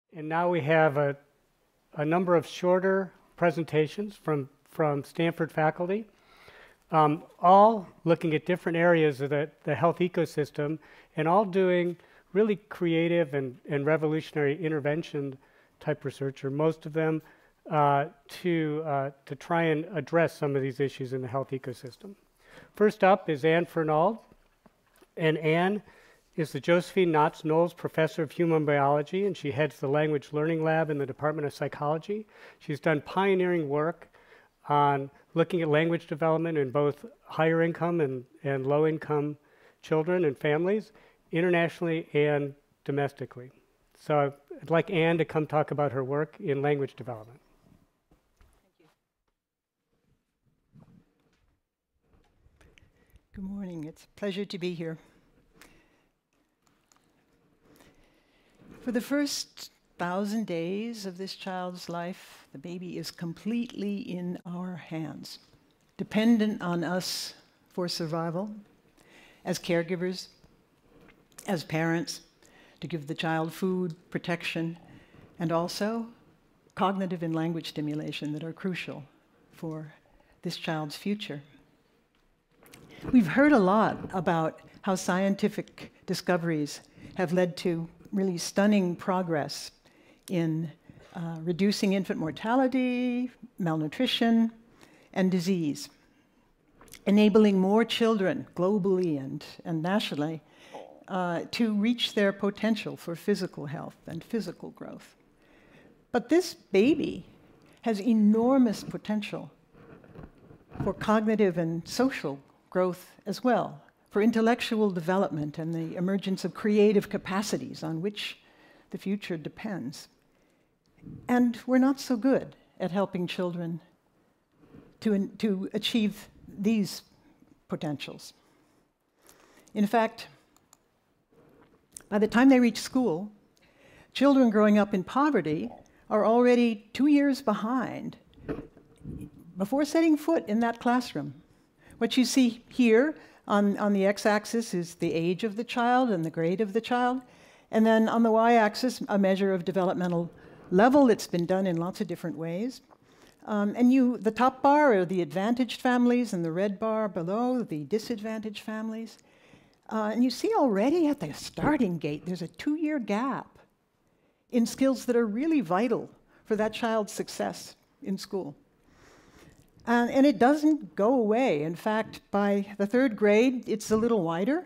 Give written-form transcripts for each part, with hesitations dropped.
And now we have a number of shorter presentations from Stanford faculty, all looking at different areas of the health ecosystem and all doing really creative and revolutionary intervention type research, or most of them, to try and address some of these issues in the health ecosystem. First up is Fernald, and Anne is the Josephine Knotts Knowles Professor of Human Biology, and she heads the Language Learning Lab in the Department of Psychology. She's done pioneering work on looking at language development in both higher income and low income children and families, internationally and domestically. So I'd like Anne to come talk about her work in language development. Good morning. It's a pleasure to be here. For the first 1,000 days of this child's life, the baby is completely in our hands, dependent on us for survival, as caregivers, as parents, to give the child food, protection, and also cognitive and language stimulation that are crucial for this child's future. We've heard a lot about how scientific discoveries have led to really stunning progress in reducing infant mortality, malnutrition, and disease, enabling more children globally and nationally to reach their potential for physical health and physical growth. But this baby has enormous potential for cognitive and social growth as well, for intellectual development and the emergence of creative capacities on which the future depends. And we're not so good at helping children to achieve these potentials. In fact, by the time they reach school, children growing up in poverty are already 2 years behind before setting foot in that classroom. What you see here on the x-axis is the age of the child and the grade of the child. And then on the y-axis, a measure of developmental level that's been done in lots of different ways. The top bar are the advantaged families, and the red bar below, the disadvantaged families. And you see already at the starting gate, there's a 2-year gap in skills that are really vital for that child's success in school. And it doesn't go away. In fact, by the 3rd grade, it's a little wider.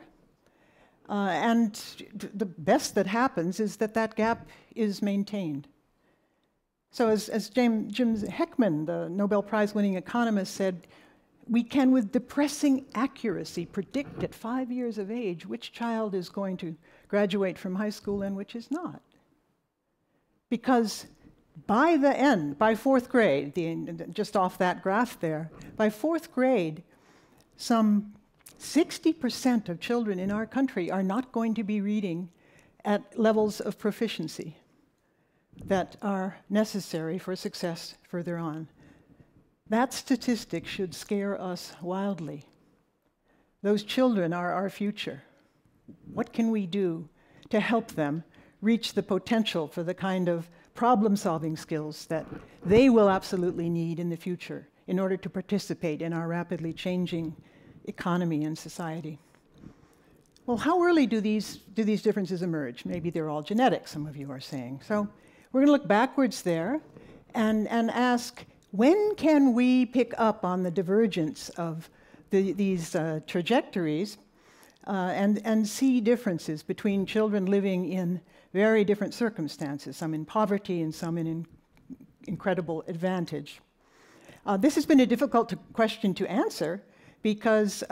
And the best that happens is that that gap is maintained. So as Jim Heckman, the Nobel Prize-winning economist, said, we can with depressing accuracy predict at 5 years of age which child is going to graduate from high school and which is not. Because by the end, by 4th grade, just off that graph there, by 4th grade, some 60% of children in our country are not going to be reading at levels of proficiency that are necessary for success further on. That statistic should scare us wildly. Those children are our future. What can we do to help them reach the potential for the kind of problem-solving skills that they will absolutely need in the future in order to participate in our rapidly changing economy and society? Well, how early do these differences emerge? Maybe they're all genetic, some of you are saying. So we're going to look backwards there and ask, when can we pick up on the divergence of these trajectories and see differences between children living in very different circumstances, some in poverty and some in incredible advantage? This has been a difficult question to answer because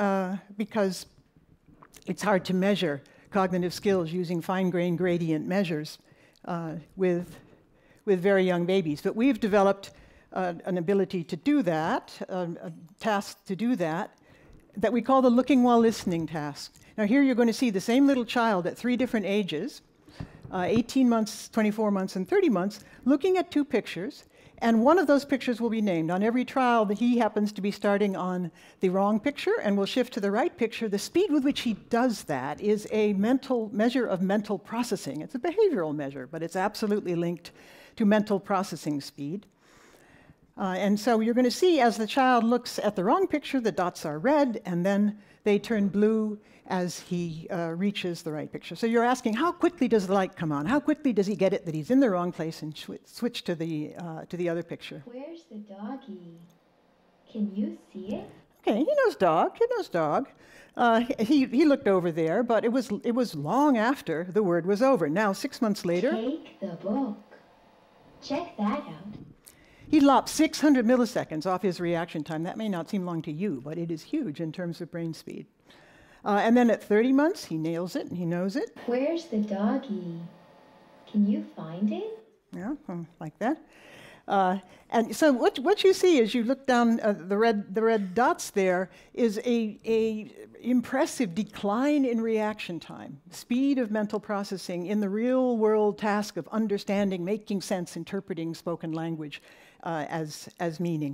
it's hard to measure cognitive skills using fine-grained gradient measures with very young babies. But we've developed an ability to do that, a task to do that we call the looking while listening task. Now here you're going to see the same little child at 3 different ages, 18 months, 24 months, and 30 months, looking at 2 pictures And one of those pictures will be named. On every trial, he happens to be starting on the wrong picture and will shift to the right picture. The speed with which he does that is a measure of mental processing. It's a behavioral measure, but it's absolutely linked to mental processing speed. And so you're going to see as the child looks at the wrong picture, the dots are red, and then they turn blue as he reaches the right picture. So you're asking, how quickly does the light come on? How quickly does he get it that he's in the wrong place and switch to the other picture? Where's the doggy? Can you see it? Okay, he knows dog. He knows dog. He looked over there, but it was long after the word was over. Now, 6 months later, Take the book. Check that out. he lopped 600 milliseconds off his reaction time. That may not seem long to you, but it is huge in terms of brain speed. And then at 30 months, he nails it and he knows it. Where's the doggy? Can you find it? Yeah, like that. And so what you see as you look down the red dots there is a impressive decline in reaction time, speed of mental processing in the real world task of understanding, making sense, interpreting spoken language as meaning.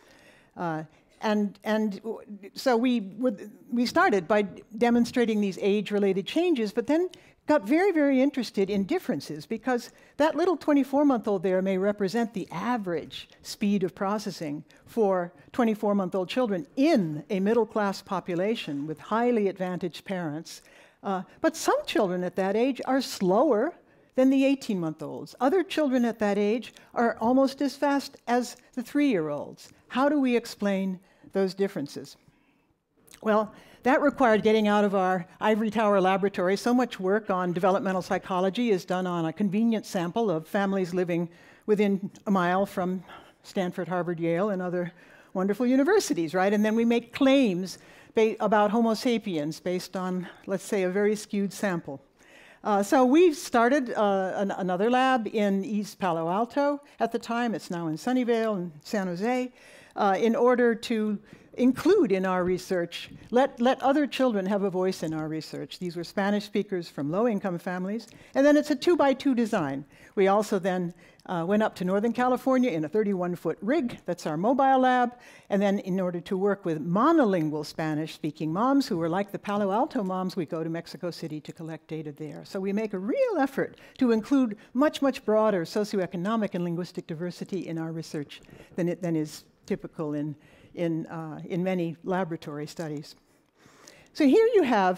And so we started by demonstrating these age-related changes, but then got very, very interested in differences, because that little 24-month-old there may represent the average speed of processing for 24-month-old children in a middle-class population with highly advantaged parents. But some children at that age are slower than the 18-month-olds. Other children at that age are almost as fast as the 3-year-olds. How do we explain those differences? Well, that required getting out of our ivory tower laboratory. So much work on developmental psychology is done on a convenient sample of families living within a mile from Stanford, Harvard, Yale, and other wonderful universities, right? And then we make claims about Homo sapiens based on, let's say, a very skewed sample. So we started another lab in East Palo Alto at the time. It's now in Sunnyvale and San Jose, in order to include in our research, let other children have a voice in our research. These were Spanish speakers from low-income families. And then it's a 2-by-2 design. We also then went up to Northern California in a 31-foot rig. That's our mobile lab. And then in order to work with monolingual Spanish-speaking moms who were like the Palo Alto moms, we go to Mexico City to collect data there. So we make a real effort to include much, much broader socioeconomic and linguistic diversity in our research than is typical in many laboratory studies. So here you have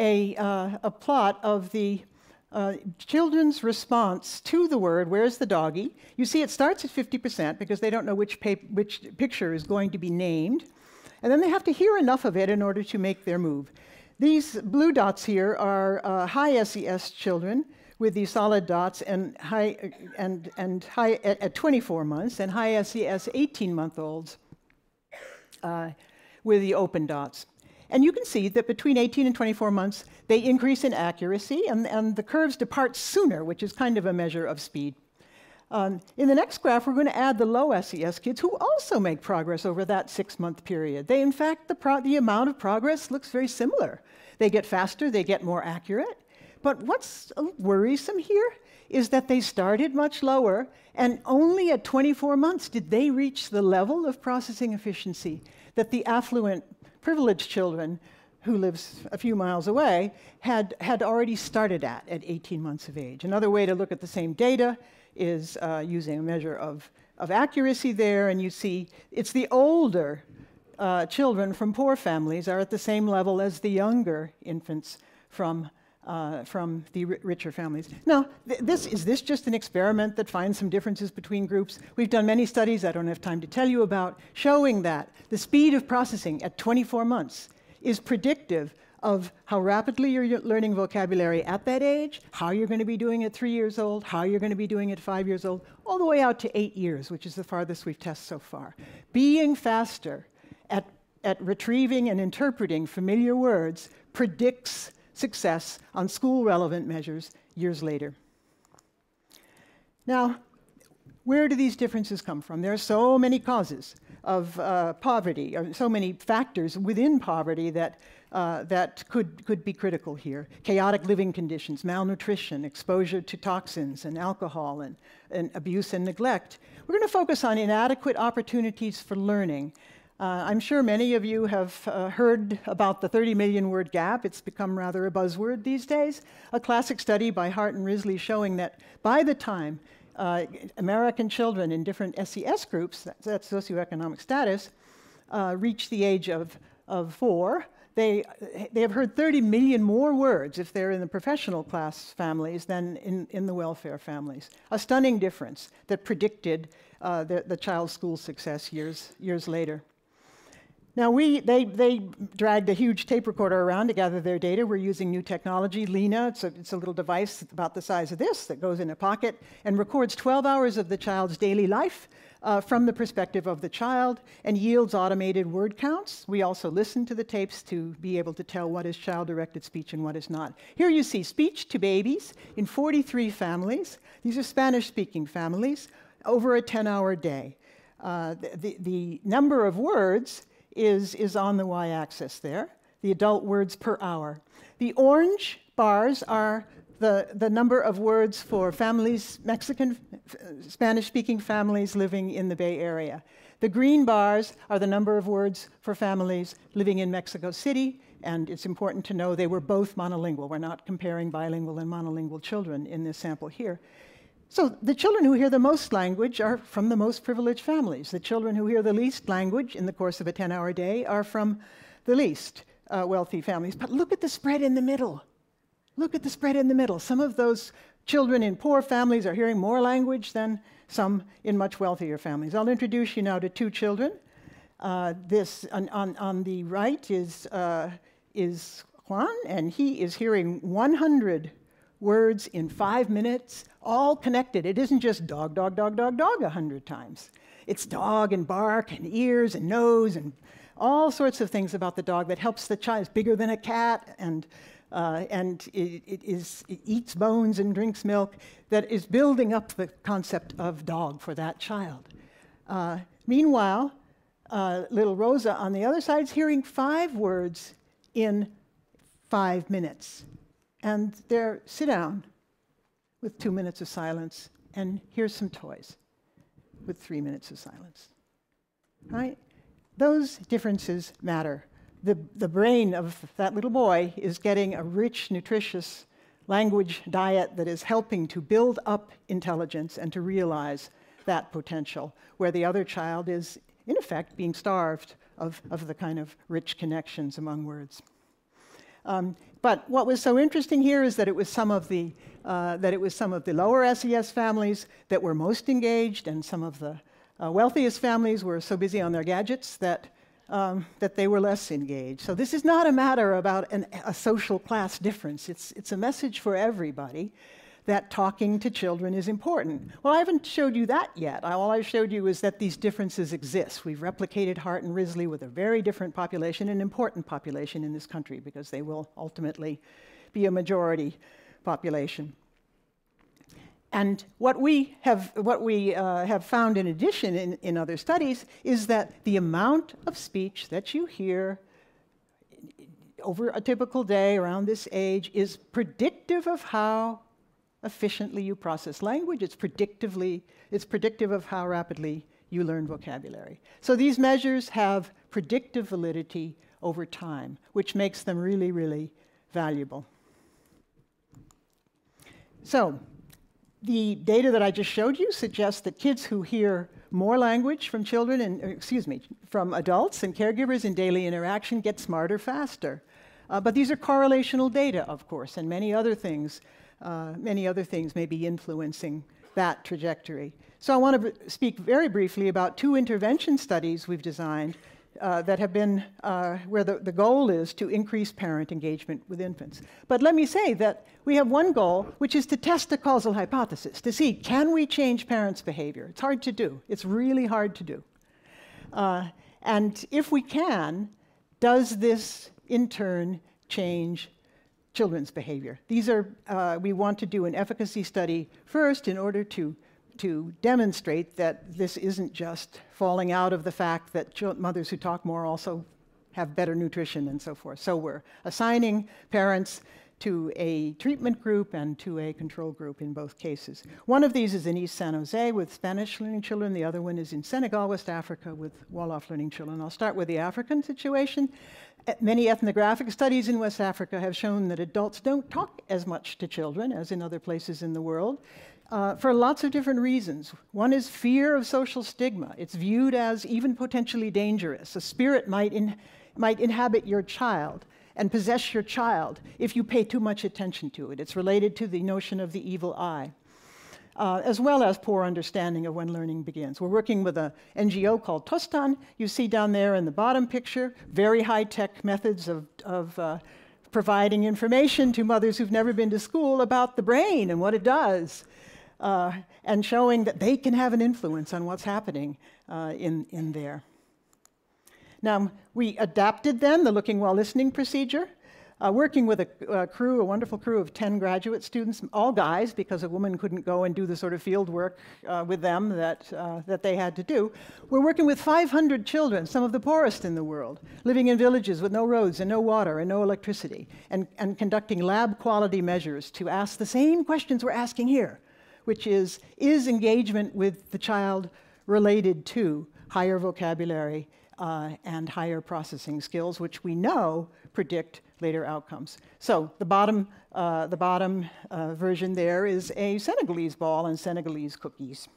a plot of the children's response to the word, "Where's the doggy?" You see it starts at 50% because they don't know which picture is going to be named. And then they have to hear enough of it in order to make their move. These blue dots here are high SES children with these solid dots and high at 24 months, and high SES 18-month-olds with the open dots. And you can see that between 18 and 24 months, they increase in accuracy, and the curves depart sooner, which is kind of a measure of speed. In the next graph, we're going to add the low SES kids who also make progress over that 6-month period. They, in fact, the amount of progress looks very similar. They get faster, they get more accurate. But what's worrisome here is that they started much lower, and only at 24 months did they reach the level of processing efficiency that the affluent, privileged children who lives a few miles away had already started at 18 months of age. Another way to look at the same data is using a measure of accuracy there, and you see it's the older children from poor families are at the same level as the younger infants from the richer families. Now, is this just an experiment that finds some differences between groups? We've done many studies I don't have time to tell you about, showing that the speed of processing at 24 months is predictive of how rapidly you're learning vocabulary at that age, how you're going to be doing at 3 years old, how you're going to be doing at 5 years old, all the way out to 8 years, which is the farthest we've tested so far. Being faster at retrieving and interpreting familiar words predicts success on school-relevant measures years later. Now, where do these differences come from? There are so many causes. poverty, or so many factors within poverty that could be critical here. Chaotic living conditions, malnutrition, exposure to toxins and alcohol, and abuse and neglect. We're going to focus on inadequate opportunities for learning. I'm sure many of you have heard about the 30 million word gap. It's become rather a buzzword these days. A classic study by Hart and Risley showing that by the time American children in different SES groups, that's socioeconomic status, reach the age of 4, they have heard 30 million more words if they're in the professional class families than in the welfare families. A stunning difference that predicted the child's school success years later. Now, they dragged a huge tape recorder around to gather their data. We're using new technology, Lena. It's a little device about the size of this that goes in a pocket and records 12 hours of the child's daily life from the perspective of the child and yields automated word counts. We also listen to the tapes to be able to tell what is child-directed speech and what is not. Here you see speech to babies in 43 families. These are Spanish-speaking families over a 10-hour day. The number of words is on the y-axis there, the adult words per hour. The orange bars are the number of words for families, Mexican, Spanish-speaking families living in the Bay Area. The green bars are the number of words for families living in Mexico City, and it's important to know they were both monolingual. We're not comparing bilingual and monolingual children in this sample here. So the children who hear the most language are from the most privileged families. The children who hear the least language in the course of a 10-hour day are from the least wealthy families. But look at the spread in the middle. Look at the spread in the middle. Some of those children in poor families are hearing more language than some in much wealthier families. I'll introduce you now to 2 children. This on the right is Juan, and he is hearing 100 words in 5 minutes, all connected. It isn't just dog, dog, dog, dog, dog 100 times. It's dog and bark and ears and nose and all sorts of things about the dog that helps the child. It's bigger than a cat, and it eats bones and drinks milk, that is building up the concept of dog for that child. Meanwhile, little Rosa on the other side is hearing 5 words in 5 minutes. And there, sit down with 2 minutes of silence, and here's some toys with 3 minutes of silence. Right? Those differences matter. The brain of that little boy is getting a rich, nutritious language diet that is helping to build up intelligence and to realize that potential, where the other child is, in effect, being starved of the kind of rich connections among words. But what was so interesting here is that it was some of the lower SES families that were most engaged, and some of the wealthiest families were so busy on their gadgets that they were less engaged. So this is not a matter about a social class difference. It's a message for everybody that talking to children is important. Well, I haven't showed you that yet. All I showed you is that these differences exist. We've replicated Hart and Risley with a very different population, an important population in this country, because they will ultimately be a majority population. And what we have found in addition in other studies is that the amount of speech that you hear over a typical day around this age is predictive of how efficiently you process language. It's predictive of how rapidly you learn vocabulary. So these measures have predictive validity over time, which makes them really, really valuable. So the data that I just showed you suggests that kids who hear more language from children and, from adults and caregivers in daily interaction get smarter faster. But these are correlational data, of course, and many other things may be influencing that trajectory. So I want to speak very briefly about 2 intervention studies we've designed that have been, where the goal is to increase parent engagement with infants. But let me say that we have one goal, which is to test a causal hypothesis, to see, can we change parents' behavior? It's hard to do. It's really hard to do. And if we can, does this in turn change children's behavior? These are, we want to do an efficacy study first in order to to demonstrate that this isn't just falling out of the fact that mothers who talk more also have better nutrition and so forth. So we're assigning parents to a treatment group and to a control group in both cases. One of these is in East San Jose with Spanish learning children. The other one is in Senegal, West Africa, with Wolof learning children. I'll start with the African situation. Many ethnographic studies in West Africa have shown that adults don't talk as much to children as in other places in the world for lots of different reasons. One is fear of social stigma. It's viewed as even potentially dangerous. A spirit might inhabit your child and possess your child if you pay too much attention to it. It's related to the notion of the evil eye, as well as poor understanding of when learning begins. We're working with an NGO called Tostan. You see down there in the bottom picture, very high-tech methods of providing information to mothers who've never been to school about the brain and what it does, and showing that they can have an influence on what's happening in there. Now, we adapted then the looking while listening procedure, working with a wonderful crew of 10 graduate students, all guys, because a woman couldn't go and do the sort of field work with them that they had to do. We're working with 500 children, some of the poorest in the world, living in villages with no roads and no water and no electricity, and conducting lab quality measures to ask the same questions we're asking here, which is engagement with the child related to higher vocabulary and higher processing skills, which we know predict later outcomes. So the bottom version there is a Senegalese ball and Senegalese cookies.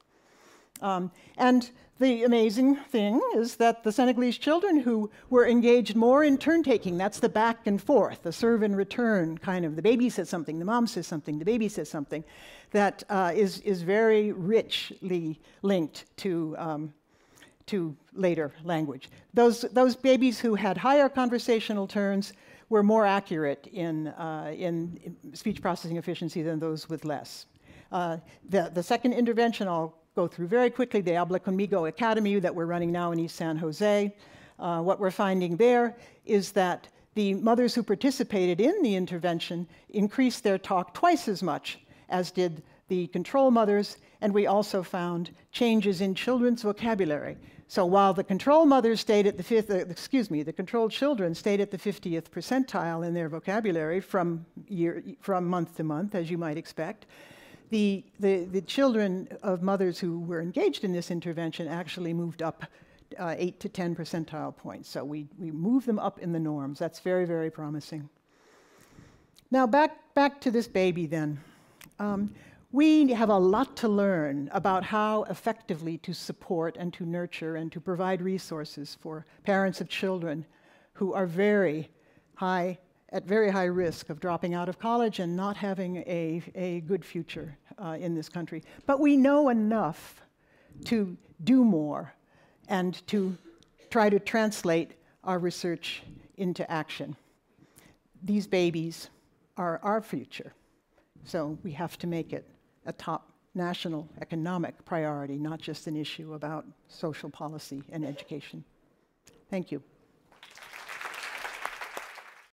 And the amazing thing is that the Senegalese children who were engaged more in turn-taking, that's the back and forth, the serve and return kind of, the baby says something, the mom says something, the baby says something, that is very richly linked to later language. Those babies who had higher conversational turns were more accurate in speech processing efficiency than those with less. The second intervention I'll go through very quickly, the Habla Conmigo Academy that we're running now in East San Jose. What we're finding there is that the mothers who participated in the intervention increased their talk twice as much as did the control mothers, and we also found changes in children's vocabulary. So while the control mothers stayed at the controlled children stayed at the 50th percentile in their vocabulary from month to month, as you might expect, the children of mothers who were engaged in this intervention actually moved up 8 to 10 percentile points. So we moved them up in the norms. That's very, very promising. Now back to this baby then. We have a lot to learn about how effectively to support and to nurture and to provide resources for parents of children who are at very high risk of dropping out of college and not having a good future in this country. But we know enough to do more and to try to translate our research into action. These babies are our future, so we have to make it a top national economic priority, not just an issue about social policy and education. Thank you.